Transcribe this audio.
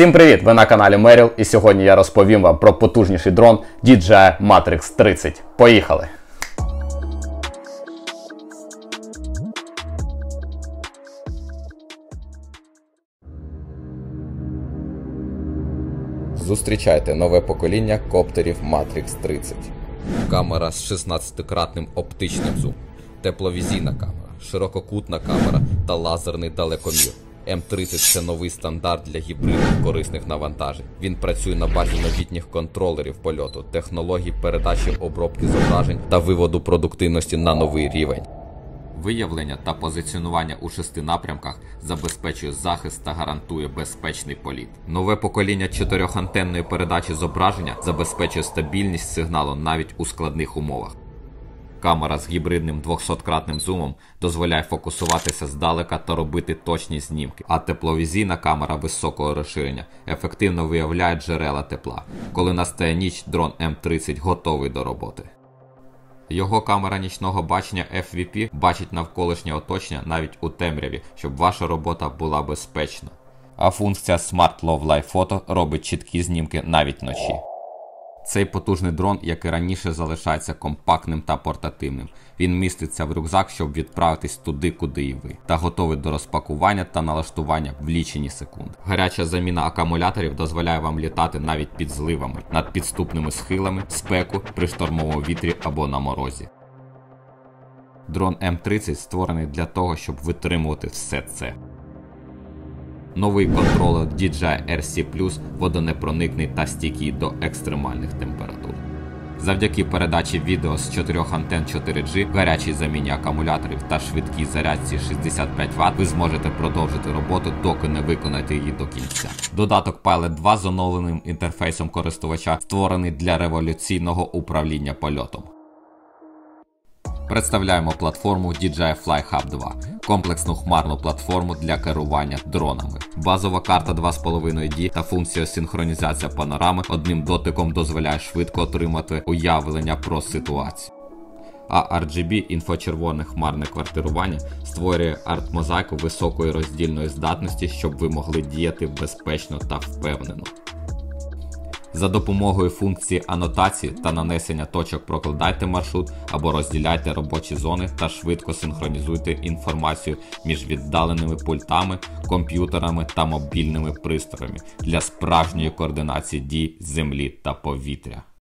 Всім привіт! Ви на каналі Merrill, і сьогодні я розповім вам про потужніший дрон DJI Matrix 30. Поїхали! Зустрічайте нове покоління коптерів Matrix 30. Камера з 16-кратним оптичним зумом, тепловізійна камера, ширококутна камера та лазерний далекомір. М30 – це новий стандарт для гібридних корисних навантажень. Він працює на базі новітніх контролерів польоту, технологій передачі обробки зображень та виводу продуктивності на новий рівень. Виявлення та позиціонування у 6 напрямках забезпечує захист та гарантує безпечний політ. Нове покоління 4-антенної передачі зображення забезпечує стабільність сигналу навіть у складних умовах. Камера з гібридним 200-кратним зумом дозволяє фокусуватися здалека та робити точні знімки, а тепловізійна камера високого розширення ефективно виявляє джерела тепла. Коли настає ніч, дрон М30 готовий до роботи. Його камера нічного бачення FVP бачить навколишнє оточення навіть у темряві, щоб ваша робота була безпечна. А функція Smart Low Light Photo робить чіткі знімки навіть вночі. Цей потужний дрон, як і раніше, залишається компактним та портативним. Він міститься в рюкзак, щоб відправитись туди, куди і ви, та готовий до розпакування та налаштування в лічені секунди. Гаряча заміна акумуляторів дозволяє вам літати навіть під зливами, над підступними схилами, спеку, при штормовому вітрі або на морозі. Дрон М30 створений для того, щоб витримувати все це. Новий контролер DJI RC+, водонепроникний та стійкий до екстремальних температур. Завдяки передачі відео з 4 антенн 4G, гарячій заміні акумуляторів та швидкій зарядці 65 Вт ви зможете продовжити роботу, доки не виконаєте її до кінця. Додаток Pilot 2 з оновленим інтерфейсом користувача створений для революційного управління польотом. Представляємо платформу DJI FlyHub 2 – комплексну хмарну платформу для керування дронами. Базова карта 2,5D та функція синхронізація панорами одним дотиком дозволяє швидко отримати уявлення про ситуацію. А RGB інфочервоне хмарне квартирування створює арт-мозаїку високої роздільної здатності, щоб ви могли діяти безпечно та впевнено. За допомогою функції анотації та нанесення точок прокладайте маршрут або розділяйте робочі зони та швидко синхронізуйте інформацію між віддаленими пультами, комп'ютерами та мобільними пристроями для справжньої координації дій землі та повітря.